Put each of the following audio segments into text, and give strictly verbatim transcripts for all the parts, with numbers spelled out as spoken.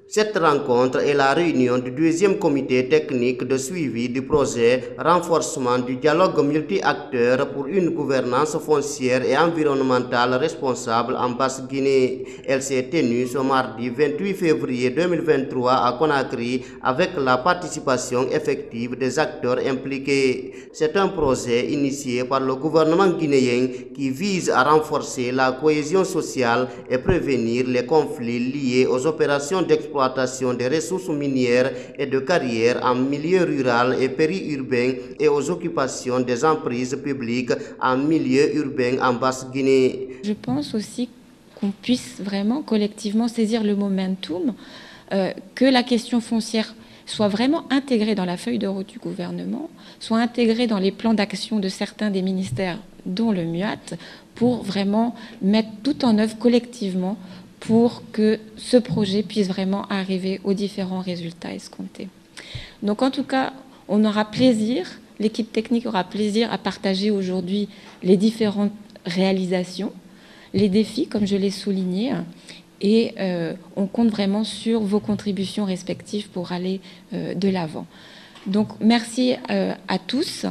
Cette rencontre est la réunion du deuxième comité technique de suivi du projet renforcement du dialogue multi-acteurs pour une gouvernance foncière et environnementale responsable en Basse-Guinée. Elle s'est tenue ce mardi vingt-huit février deux mille vingt-trois à Conakry avec la participation effective des acteurs impliqués. C'est un projet initié par le gouvernement guinéen qui vise à renforcer la cohésion sociale et prévenir les conflits liés aux opérations d'exploitation des ressources minières et de carrières en milieu rural et périurbain et aux occupations des emprises publiques en milieu urbain en Basse-Guinée. Je pense aussi qu'on puisse vraiment collectivement saisir le momentum, euh, que la question foncière soit vraiment intégrée dans la feuille de route du gouvernement, soit intégrée dans les plans d'action de certains des ministères, dont le M U A T, pour vraiment mettre tout en œuvre collectivement pour que ce projet puisse vraiment arriver aux différents résultats escomptés. Donc en tout cas, on aura plaisir, l'équipe technique aura plaisir à partager aujourd'hui les différentes réalisations, les défis, comme je l'ai souligné, et euh, on compte vraiment sur vos contributions respectives pour aller euh, de l'avant. Donc merci euh, à tous.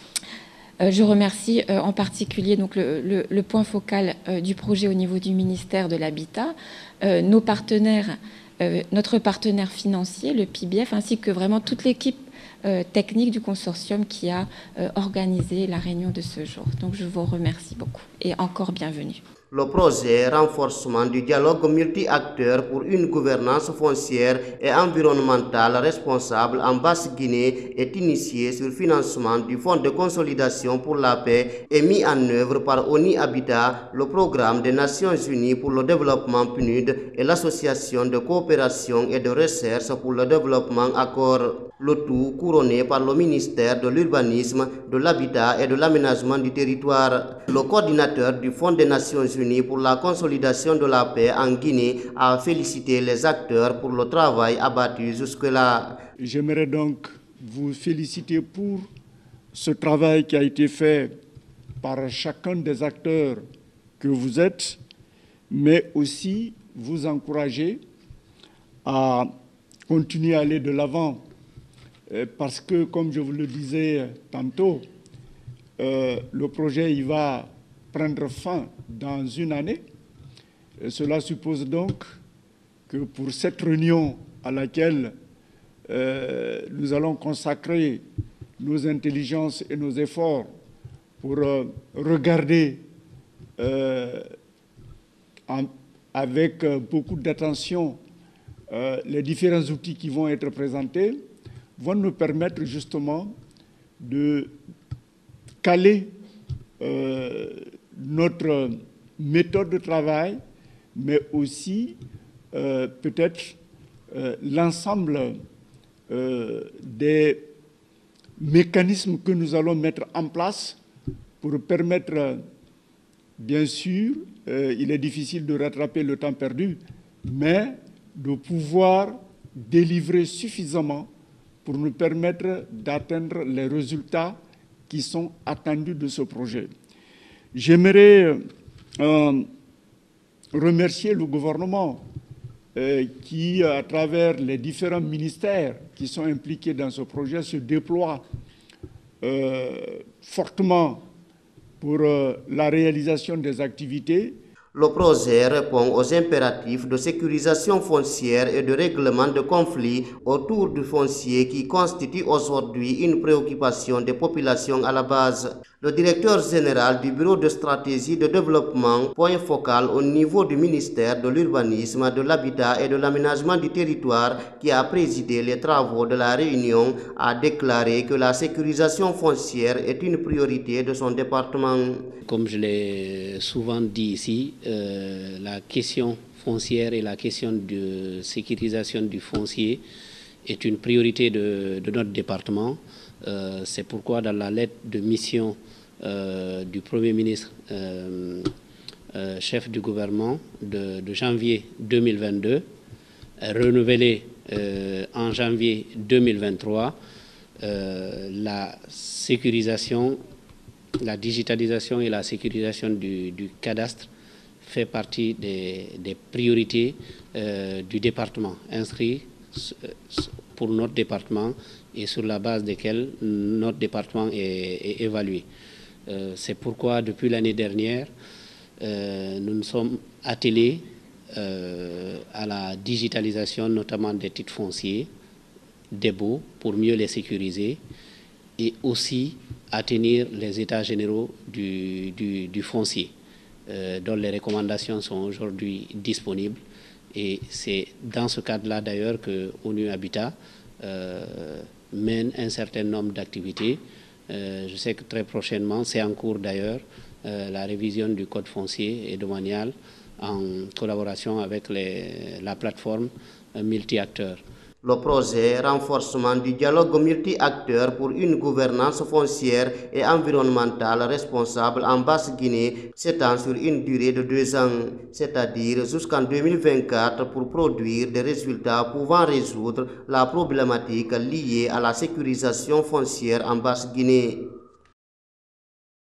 Euh, je remercie euh, en particulier donc, le, le, le point focal euh, du projet au niveau du ministère de l'Habitat, euh, nos partenaires, euh, notre partenaire financier, le P B F, ainsi que vraiment toute l'équipe euh, technique du consortium qui a euh, organisé la réunion de ce jour. Donc je vous remercie beaucoup et encore bienvenue. Le projet renforcement du dialogue multi-acteurs pour une gouvernance foncière et environnementale responsable en Basse-Guinée est initié sur financement du Fonds de consolidation pour la paix et mis en œuvre par ONI Habitat, le programme des Nations Unies pour le développement P N U D et l'Association de coopération et de recherche pour le développement Accord. Le tout couronné par le ministère de l'Urbanisme, de l'Habitat et de l'Aménagement du Territoire. Le coordinateur du Fonds des Nations Unies pour la consolidation de la paix en Guinée a félicité les acteurs pour le travail abattu jusque-là. J'aimerais donc vous féliciter pour ce travail qui a été fait par chacun des acteurs que vous êtes, mais aussi vous encourager à continuer à aller de l'avant. Parce que, comme je vous le disais tantôt, euh, le projet il va prendre fin dans une année. Et cela suppose donc que pour cette réunion à laquelle euh, nous allons consacrer nos intelligences et nos efforts pour euh, regarder euh, en, avec beaucoup d'attention euh, les différents outils qui vont être présentés, vont nous permettre justement de caler euh, notre méthode de travail, mais aussi euh, peut-être euh, l'ensemble euh, des mécanismes que nous allons mettre en place pour permettre, bien sûr, euh, il est difficile de rattraper le temps perdu, mais de pouvoir délivrer suffisamment pour nous permettre d'atteindre les résultats qui sont attendus de ce projet. J'aimerais euh, remercier le gouvernement euh, qui, à travers les différents ministères qui sont impliqués dans ce projet, se déploie euh, fortement pour euh, la réalisation des activités. Le projet répond aux impératifs de sécurisation foncière et de règlement de conflits autour du foncier qui constitue aujourd'hui une préoccupation des populations à la base. Le directeur général du Bureau de stratégie de développement, point focal au niveau du ministère de l'Urbanisme, de l'Habitat et de l'Aménagement du Territoire, qui a présidé les travaux de la réunion, a déclaré que la sécurisation foncière est une priorité de son département. Comme je l'ai souvent dit ici, euh, la question foncière et la question de sécurisation du foncier est une priorité de, de notre département. Euh, C'est pourquoi dans la lettre de mission euh, du Premier ministre, euh, euh, chef du gouvernement de, de janvier deux mille vingt-deux, renouvelée euh, en janvier deux mille vingt-trois, euh, la sécurisation, la digitalisation et la sécurisation du, du cadastre fait partie des, des priorités euh, du département, inscrits pour notre département et sur la base desquelles notre département est, est évalué. Euh, C'est pourquoi depuis l'année dernière, euh, nous nous sommes attelés euh, à la digitalisation notamment des titres fonciers, des baux pour mieux les sécuriser et aussi atteindre les états généraux du, du, du foncier, euh, dont les recommandations sont aujourd'hui disponibles. Et c'est dans ce cadre-là d'ailleurs que ONU Habitat euh, mène un certain nombre d'activités. Euh, je sais que très prochainement, c'est en cours d'ailleurs, euh, la révision du code foncier et domanial en collaboration avec les, la plateforme euh, multi-acteurs. Le projet renforcement du dialogue multi-acteurs pour une gouvernance foncière et environnementale responsable en Basse-Guinée s'étend sur une durée de deux ans, c'est-à-dire jusqu'en deux mille vingt-quatre, pour produire des résultats pouvant résoudre la problématique liée à la sécurisation foncière en Basse-Guinée.